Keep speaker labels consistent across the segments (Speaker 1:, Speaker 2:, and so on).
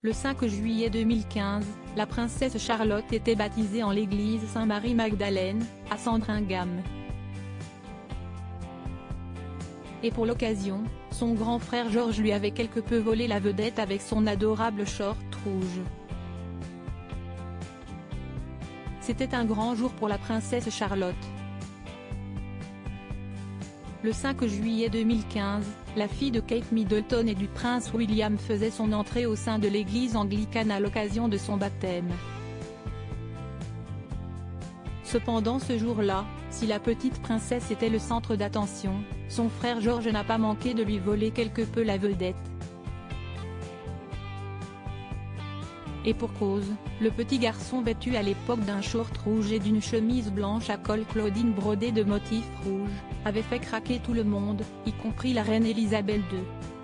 Speaker 1: Le 5 juillet 2015, la princesse Charlotte était baptisée en l'église Saint-Marie-Magdalène, à Sandringham. Et pour l'occasion, son grand frère George lui avait quelque peu volé la vedette avec son adorable short rouge. C'était un grand jour pour la princesse Charlotte. Le 5 juillet 2015, la fille de Kate Middleton et du prince William faisait son entrée au sein de l'église anglicane à l'occasion de son baptême. Cependant ce jour-là, si la petite princesse était le centre d'attention, son frère George n'a pas manqué de lui voler quelque peu la vedette. Et pour cause, le petit garçon vêtu à l'époque d'un short rouge et d'une chemise blanche à col Claudine brodée de motifs rouges, avait fait craquer tout le monde, y compris la reine Elisabeth II.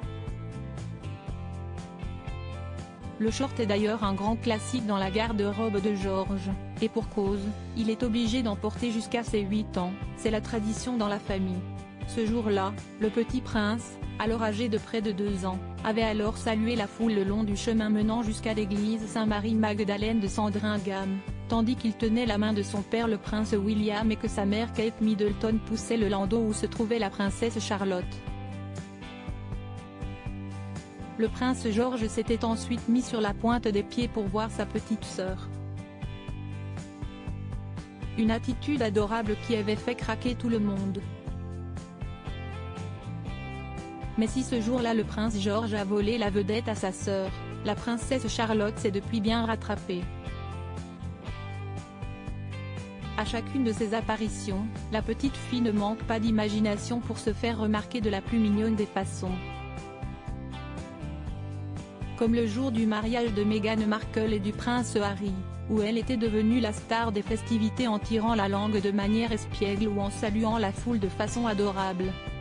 Speaker 1: Le short est d'ailleurs un grand classique dans la garde-robe de George, et pour cause, il est obligé d'en porter jusqu'à ses 8 ans, c'est la tradition dans la famille. Ce jour-là, le petit prince, alors âgé de près de 2 ans, avait alors salué la foule le long du chemin menant jusqu'à l'église Saint-Marie-Magdalène de Sandringham, tandis qu'il tenait la main de son père le prince William et que sa mère Kate Middleton poussait le landau où se trouvait la princesse Charlotte. Le prince George s'était ensuite mis sur la pointe des pieds pour voir sa petite sœur. Une attitude adorable qui avait fait craquer tout le monde. Mais si ce jour-là le prince George a volé la vedette à sa sœur, la princesse Charlotte s'est depuis bien rattrapée. À chacune de ses apparitions, la petite fille ne manque pas d'imagination pour se faire remarquer de la plus mignonne des façons. Comme le jour du mariage de Meghan Markle et du prince Harry, où elle était devenue la star des festivités en tirant la langue de manière espiègle ou en saluant la foule de façon adorable.